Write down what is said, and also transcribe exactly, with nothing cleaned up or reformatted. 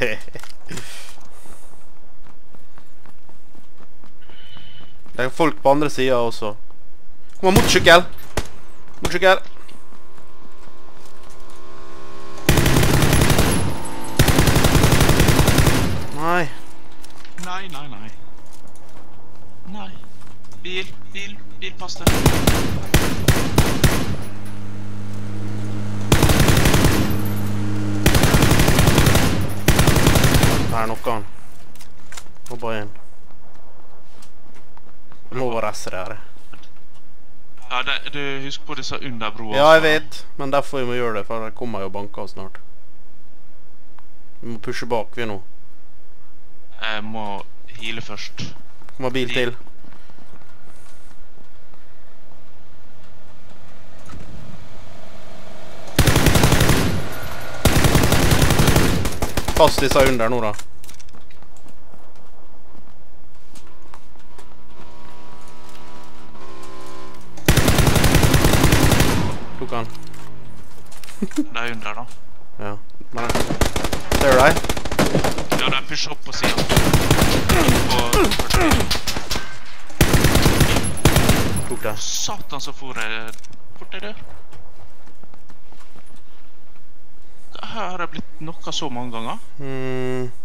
Det er folk på andre siden også. Kom an, motorsykkel! Motorsykkel! Nei. Nei, nei, nei. Nei. Bil, bil, bil, pass det. Det er nok han. Og bare en. Det må være S R her. Ja, det, du husker på disse underbroene. Ja, jeg vet. Men derfor må vi gjøre det, for det kommer jo banker snart. Vi må pushe bak vi nå. Jeg må heale først. Kommer bil til. Fast disse under nå da. Tok han. Det er under da. Ja. Men, ser du deg? Ja, det er pushet opp på siden. På først. Tok det. Satan så for jeg bort er det. Det her har blitt noe så mange ganger. Hmm.